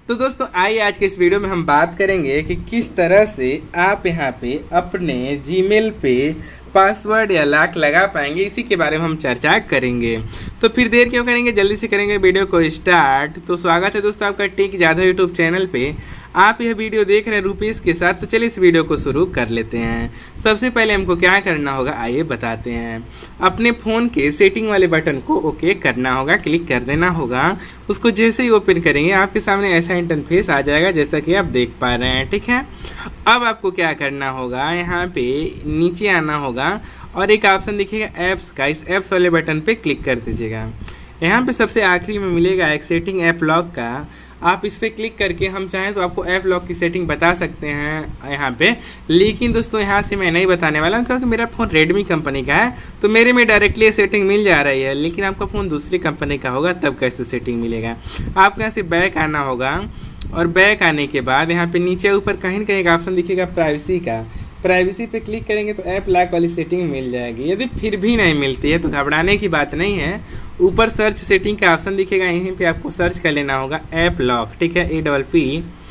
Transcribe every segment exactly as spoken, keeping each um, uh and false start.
तो दोस्तों आइए आज के इस वीडियो में हम बात करेंगे कि किस तरह से आप यहाँ पे अपने जीमेल पे पासवर्ड या लॉक लगा पाएंगे, इसी के बारे में हम चर्चा करेंगे। तो फिर देर क्यों करेंगे, जल्दी से करेंगे वीडियो को स्टार्ट। तो स्वागत है दोस्तों आपका टेक जादव यूट्यूब चैनल पे। आप यह वीडियो देख रहे हैं रुपीस के साथ। तो चलिए इस वीडियो को शुरू कर लेते हैं। सबसे पहले हमको क्या करना होगा आइए बताते हैं। अपने फ़ोन के सेटिंग वाले बटन को ओके करना होगा, क्लिक कर देना होगा। उसको जैसे ही ओपन करेंगे आपके सामने ऐसा इंटरफेस आ जाएगा जैसा कि आप देख पा रहे हैं, ठीक है। अब आपको क्या करना होगा, यहाँ पे नीचे आना होगा और एक ऑप्शन दिखेगा ऐप्स का, इस ऐप्स वाले बटन पे क्लिक कर दीजिएगा। यहाँ पे सबसे आखिरी में मिलेगा एक सेटिंग ऐप लॉक का, आप इस पर क्लिक करके हम चाहें तो आपको ऐप लॉक की सेटिंग बता सकते हैं यहाँ पे। लेकिन दोस्तों यहाँ से मैं नहीं बताने वाला हूँ क्योंकि मेरा फ़ोन रेडमी कंपनी का है, तो मेरे में डायरेक्टली ये सेटिंग मिल जा रही है। लेकिन आपका फ़ोन दूसरी कंपनी का होगा तब कैसे सेटिंग मिलेगा। आपको यहाँ से बैक आना होगा और बैक आने के बाद यहाँ पे नीचे ऊपर कहीं ना कहीं एक ऑप्शन दिखेगा प्राइवेसी का, प्राइवेसी पे क्लिक करेंगे तो ऐप लॉक वाली सेटिंग मिल जाएगी। यदि फिर भी नहीं मिलती है तो घबराने की बात नहीं है। ऊपर सर्च सेटिंग का ऑप्शन दिखेगा, यहीं पे आपको सर्च कर लेना होगा ऐप लॉक, ठीक है। A double P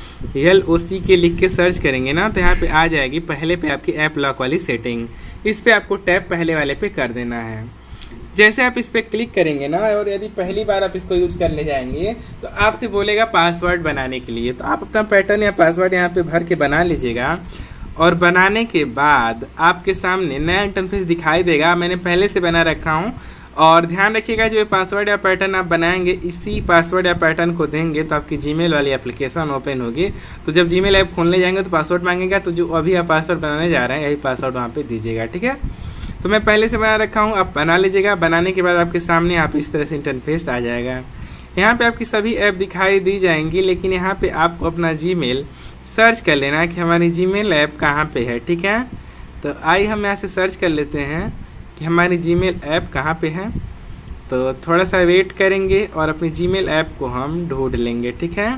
L O C के लिख के सर्च करेंगे ना तो यहाँ पे आ जाएगी पहले पे आपकी ऐप लॉक वाली सेटिंग। इस पे आपको टैप पहले वाले पे कर देना है। जैसे आप इस पर क्लिक करेंगे ना और यदि पहली बार आप इसको यूज कर ले जाएंगे तो आपसे बोलेगा पासवर्ड बनाने के लिए। तो आप अपना पैटर्न या पासवर्ड यहाँ पे भर के बना लीजिएगा और बनाने के बाद आपके सामने नया इंटरफेस दिखाई देगा। मैंने पहले से बना रखा हूँ और ध्यान रखिएगा जो पासवर्ड या पैटर्न आप बनाएंगे इसी पासवर्ड या पैटर्न को देंगे तो आपकी जीमेल वाली एप्लीकेशन ओपन होगी। तो जब जीमेल ऐप खोलने जाएंगे तो पासवर्ड मांगेगा, तो जो अभी आप पासवर्ड बनाने जा रहे हैं यही पासवर्ड वहाँ पे दीजिएगा, ठीक है। तो मैं पहले से बना रखा हूँ, आप बना लीजिएगा। बनाने के बाद आपके सामने आप इस तरह से इंटरफेस आ जाएगा। यहाँ पे आपकी सभी ऐप दिखाई दी जाएंगी, लेकिन यहाँ पे आपको अपना जीमेल सर्च कर लेना कि हमारी जीमेल ऐप कहाँ पे है, ठीक है। तो आइए हम यहाँ से सर्च कर लेते हैं कि हमारी जीमेल ऐप कहाँ पे है। तो थोड़ा सा वेट करेंगे और अपनी जीमेल ऐप को हम ढूंढ लेंगे, ठीक है।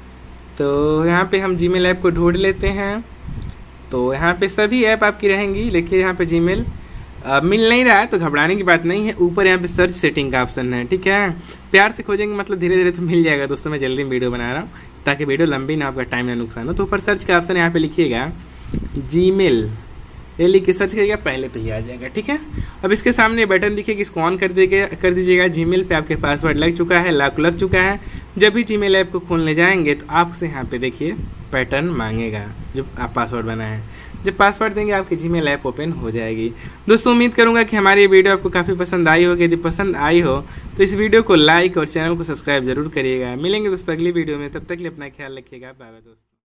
तो यहाँ पे हम जीमेल ऐप को ढूंढ लेते हैं। तो यहाँ पे सभी ऐप आपकी रहेंगी, देखिए यहाँ पे जीमेल Uh, मिल नहीं रहा है तो घबराने की बात नहीं है। ऊपर यहाँ पे सर्च सेटिंग का ऑप्शन है, ठीक है। प्यार से खोजेंगे मतलब धीरे धीरे तो मिल जाएगा। दोस्तों मैं जल्दी वीडियो बना रहा हूँ ताकि वीडियो लंबी ना, आपका टाइम ना नुकसान हो। तो ऊपर सर्च का ऑप्शन यहाँ पे लिखिएगा जीमेल, ये लिख के सर्च करिएगा, पहले पे ही आ जाएगा, ठीक है। अब इसके सामने बटन दिखेगा, इसको ऑन कर दीजिएगा कर दीजिएगा जीमेल पे आपके पासवर्ड लग चुका है, लॉक लग चुका है। जब भी जीमेल ऐप को खोलने जाएंगे तो आपसे यहाँ पे देखिए पैटर्न मांगेगा जो आप पासवर्ड बनाए हैं। जब पासवर्ड देंगे आपकी जीमेल ऐप ओपन हो जाएगी। दोस्तों उम्मीद करूंगा कि हमारी ये वीडियो आपको काफ़ी पसंद आई होगी। यदि पसंद आई हो तो इस वीडियो को लाइक और चैनल को सब्सक्राइब जरूर करिएगा। मिलेंगे दोस्तों अगली वीडियो में, तब तक के लिए अपना ख्याल रखिएगा। बाय बाय दोस्तों।